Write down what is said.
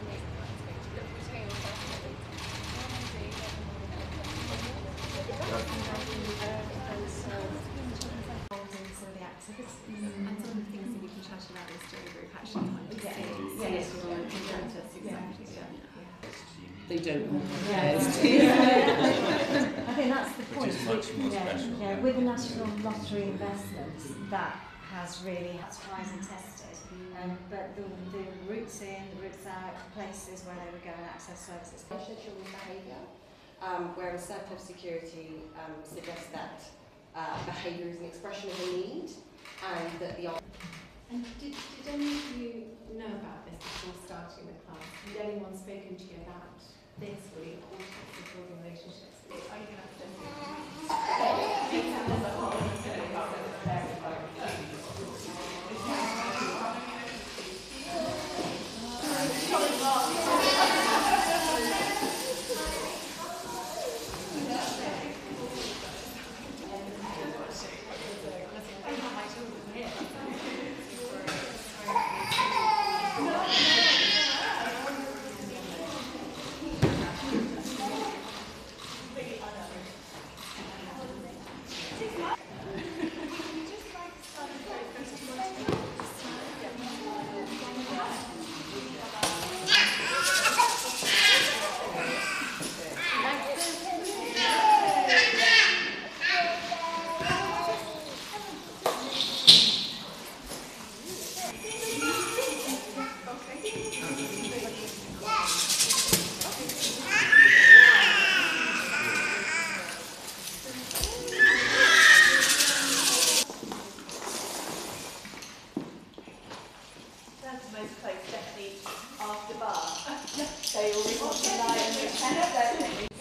And some of the things that we can chat about in the story group actually kind of They don't want I think that's the point. Which is much more special. Yeah, with the National Lottery investments, that has really tried and tested. But the routes in, the routes out, places where they would go and access services. Children's behaviour, whereas surplus security suggests that behaviour is an expression of a need, and that the... And did any of you know about this before starting the class? Had anyone spoken to you about this or the importance of building relationships? Are you going to most place definitely after bar. They always want to lie in the tent, don't they?